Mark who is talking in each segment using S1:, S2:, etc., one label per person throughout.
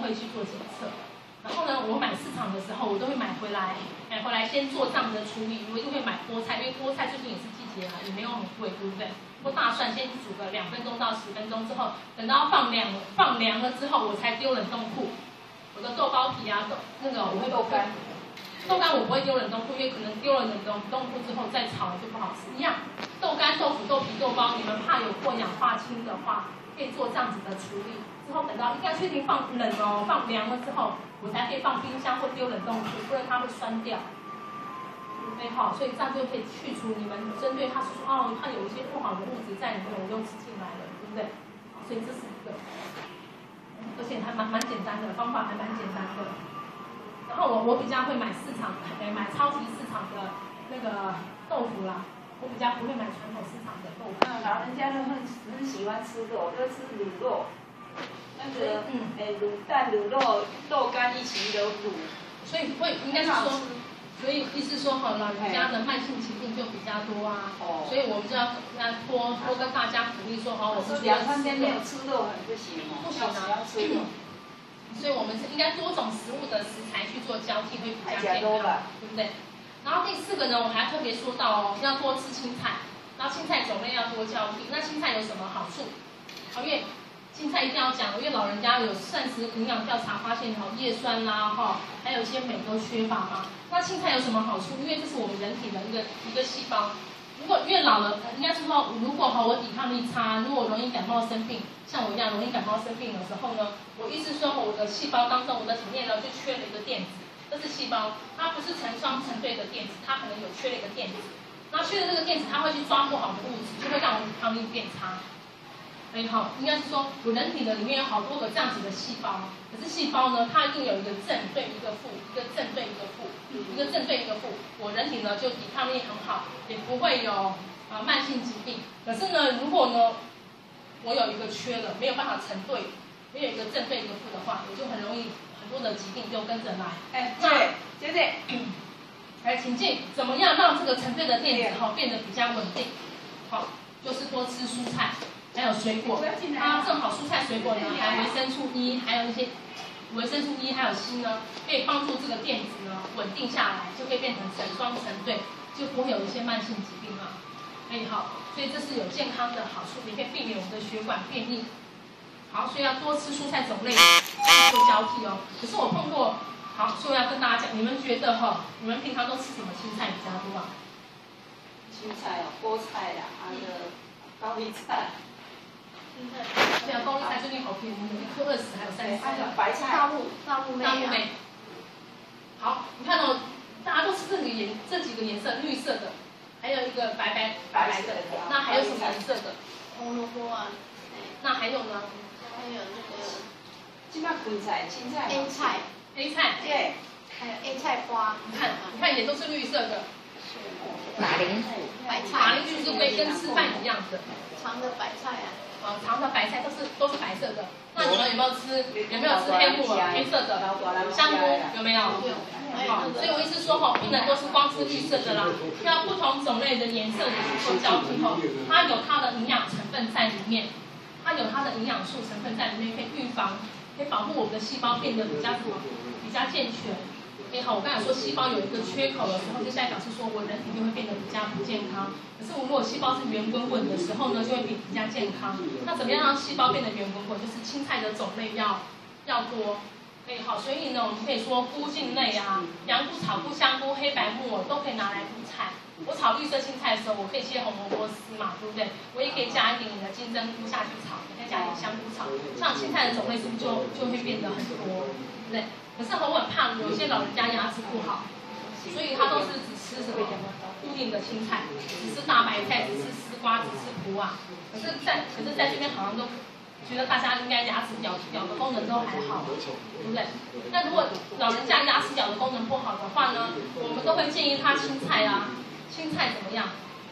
S1: 会去做检测。然后呢，我买市场的时候，我都会买回来先做这样的处理。我一定会买菠菜，因为菠菜最近也是季节嘛，也没有很贵，对不对？或大蒜先煮个2分钟到10分钟之后，等到放凉了之后，我才丢冷冻库。我的豆包皮啊，那个我会
S2: 豆干。
S1: 豆干我不会丢冷冻库，因为可能丢了冷冻库之后再炒就不好吃。一样，豆干、豆腐、豆皮、豆包，你们怕有过氧化氢的话，可以做这样子的处理。之后等到一定要确定放冷哦，放凉了之后，我才可以放冰箱或丢冷冻库，不然它会酸掉。对好，所以这样就可以去除你们针对它是说哦，它有一些不好的物质在里面，我又吃进来了，对不对？所以这是一个，而且还蛮简单的方法，还蛮简单的。然后我比较会买买超级市场的那个豆腐啦，我比较不会买传统市场的豆腐。
S2: 老人家都很喜欢吃肉，都吃卤肉，那个卤蛋、卤肉、豆干一起的卤，
S1: 所以应该是说，所以意思说哈，老人家的慢性疾病就比较多啊，所以我们就要多跟大家鼓励说哦，我们
S2: 2、3天没有吃肉很不行哦，
S1: 不行啊，
S2: 要吃肉。
S1: 所以我们是应该多种食物的食材去做交替，会比较健康，对不对？然后第4个呢，我还特别说到哦，要多吃青菜，然后青菜种类要多交替。那青菜有什么好处？因为青菜一定要讲，因为老人家有膳食营养调查发现，叶酸啦还有一些镁都缺乏嘛。那青菜有什么好处？因为这是我们人体的一个细胞。如果越老了，应该是说，如果我抵抗力差，如果容易感冒生病，像我一样容易感冒生病的时候呢，我意思说我的细胞当中，我的体内呢就缺了一个电子，这是细胞，它不是成双成对的电子，它可能有缺了一个电子，那缺了这个电子，它会去抓不好的物质，就会让我们抵抗力变差。好，应该是说我人体的里面有好多个这样子的细胞，可是细胞呢，它一定有一个正对一个负，一个正对一个负，一个正对一个负，我人体呢就抵抗力很好，也不会有慢性疾病。可是呢，如果呢我有一个缺了，没有办法成对，没有一个正对一个负的话，我就很容易很多的疾病就跟着来。
S2: 对，姐姐，
S1: 来，请进，怎么样让这个成对的电子变得比较稳定？好，就是多吃蔬菜。还有水果，它正好蔬菜水果呢，还有维生素 E， 还有一些维生素 E 还有锌呢，可以帮助这个电子呢稳定下来，就可以变成成双成对，就不会有一些慢性疾病了。好，所以这是有健康的好处，也可以避免我们的血管变硬。好，所以要多吃蔬菜种类，做交替哦。可是我碰过，好，所以要跟大家讲，你们觉得你们平常都吃什么青菜比较多啊？
S2: 青菜哦，菠菜啦，还有高丽菜。
S1: 对啊，高丽菜最近好便宜，1颗20，还有30。
S2: 还有白菜，大木梅。
S1: 好，你看哦，大家都吃这几个颜色，绿色的，还有一个白的，那还有什么颜色的？
S3: 红萝卜啊。
S1: 那还有呢？
S3: 还有那个。
S2: 青菜。
S3: A 菜。
S2: 对。
S3: 还有 A 菜花。
S1: 你看也都是绿色的。
S4: 马铃薯。
S3: 白菜。
S1: 马铃薯是跟吃饭一样的。
S3: 长的白菜啊。
S1: 长的白菜都是白色的。那你们有没有吃黑木耳黑色的？香菇有没有？好，所以我意思说不能都是光吃绿色的啦，要不同种类的颜色的去做交替它有它的营养成分在里面，它有它的营养素成分在里面，可以预防，可以保护我们的细胞变得比较健全。好，我刚才说细胞有一个缺口的时候，就现在表示说我人体就会变得比较不健康。可是如果细胞是圆滚滚的时候呢，就会比较健康。那怎么样让细胞变得圆滚滚？就是青菜的种类要多。好，所以呢，我们可以说菇莖类啊，洋菇、草菇、香菇、黑白木耳都可以拿来煮菜。我炒绿色青菜的时候，我可以切红萝卜丝嘛，对不对？我也可以加一点的金针菇下去炒，也可以加一点香菇炒。像青菜的种类是不是就会变得很多，对不对？可是我很怕有些老人家牙齿不好，所以他都是只吃什么固定的青菜，只吃大白菜，只吃丝瓜，只吃苦啊。可是在这边好像都觉得大家应该牙齿咬的功能都还好，对不对？那如果老人家牙齿咬的功能不好的话呢，我们都会建议他青菜啊，青菜怎么样？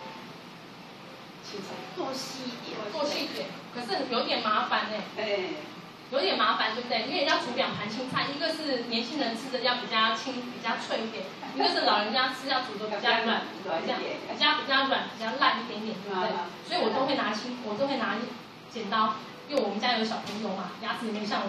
S3: 做细一点。
S1: 可是有点麻烦有点麻烦，对不对？因为要煮2盘青菜，一个是年轻人吃的要比较轻、比较脆一点，一个是老人家吃要煮的比较软，比较软、比较烂一点点，对不对？所以我都会拿剪刀，因为我们家有小朋友嘛，牙齿也没像我们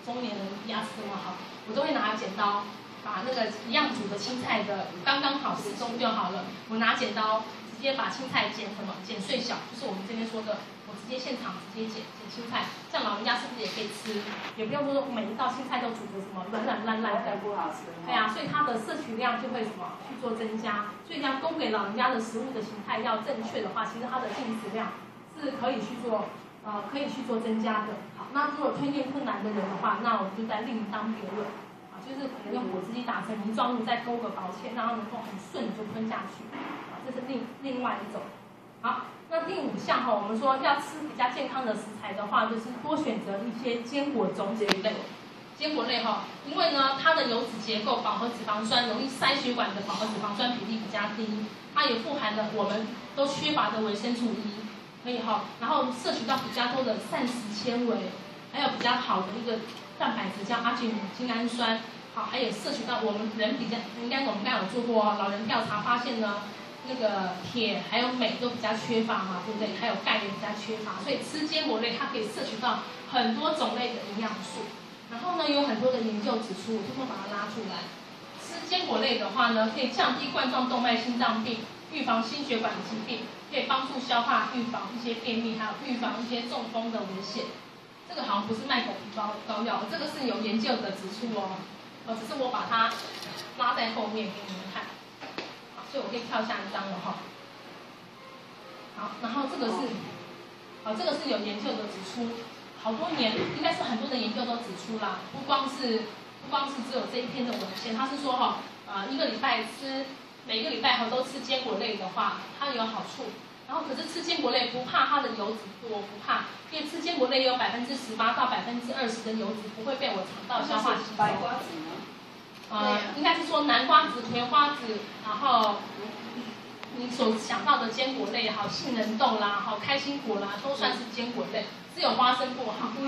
S1: 中年人牙齿这么好，我都会拿剪刀把那个一样煮的青菜的刚刚好适中就好了。我拿剪刀直接把青菜剪碎小，就是我们这边说的，我直接现场直接剪青菜，这样老人家是不是也可以吃？也不用说每一道青菜都煮的什么软烂的，
S2: 不好吃。
S1: 对啊，所以它的摄取量就会什么去做增加。所以要供给老人家的食物的形态要正确的话，其实它的进食量是可以去做增加的。好，那如果吞咽困难的人的话，那我们就再另当别论。啊，就是可能用果汁机打成泥状物，再勾个薄芡，让它能够很顺的就吞下去。啊，这是另外一种。好，那第5项哈，我们说要吃比较健康的食材的话，就是多选择一些坚果种子类。坚果类哈，因为呢它的油脂结构饱和脂肪酸容易塞血管的饱和脂肪酸比例比较低，它也富含了我们都缺乏的维生素 E， 可以哈，然后摄取到比较多的膳食纤维，还有比较好的一个蛋白质叫阿基姆精氨酸，好，还有摄取到我们人比较应该我们刚才有做过老人调查发现呢，那个铁还有镁都比较缺乏嘛，对不对？还有钙也比较缺乏，所以吃坚果类它可以摄取到很多种类的营养素。然后呢，有很多的研究指出，我就会把它拉出来。吃坚果类的话呢，可以降低冠状动脉心脏病，预防心血管疾病，可以帮助消化，预防一些便秘，还有预防一些中风的危险。这个好像不是卖狗皮膏药，这个是有研究的指出哦。只是我把它拉在后面给你们看。好，所以我可以跳下一张了哈。好，然后这个是有研究的指出。好多年，应该是很多的研究都指出啦，不光是只有这一篇的文献，他是说哈，一个礼拜每个礼拜都吃坚果类的话，它有好处。然后可是吃坚果类不怕它的油脂多，不怕，因为吃坚果类有18%到20%的油脂不会被我肠道消化吸收。
S2: 白瓜子呢？
S1: 应该是说南瓜子、葵花子，然后你所想到的坚果类，好杏仁豆啦，好开心果啦，都算是坚果类。只有花生不好。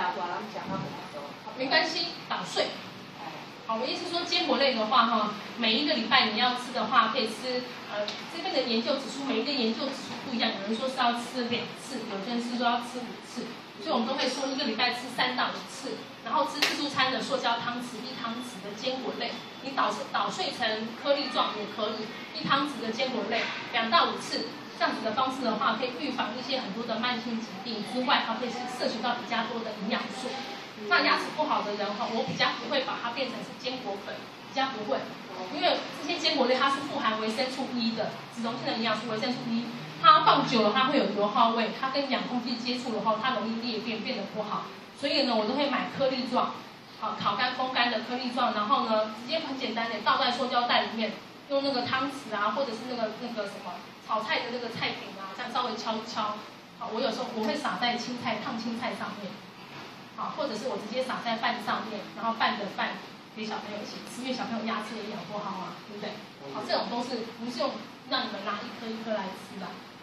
S1: 没关系，捣碎。好，我意思说坚果类的话哈，每一个礼拜你要吃的话，可以吃这边的研究指出，每一个研究指出不一样，有人说是要吃2次，有些人是说要吃5次，所以我们都会说一个礼拜吃3到5次，然后吃自助餐的塑胶汤匙1汤匙的坚果类，你捣碎成颗粒状也可以，1汤匙的坚果类2到5次。这样子的方式的话，可以预防一些很多的慢性疾病之外，它可以摄取到比较多的营养素。那牙齿不好的人哈，我比较不会把它变成是坚果粉，比较不会，因为这些坚果类它是富含维生素 E 的，脂溶性的营养素维生素 E， 它放久了它会有油耗味，它跟氧空气接触的话，它容易裂变，变得不好。所以呢，我都会买颗粒状，好烤干风干的颗粒状，然后呢，直接很简单的倒在塑胶袋里面，用那个汤匙啊，或者是那个什么。炒菜的那个菜饼啊，这样稍微敲一敲，好，我有时候我会撒在烫青菜上面，好，或者是我直接撒在饭上面，然后拌着饭给小朋友一起吃，因为小朋友牙齿也养不好啊，对不对？好，这种都是不是用让你们拿一颗一颗来吃的，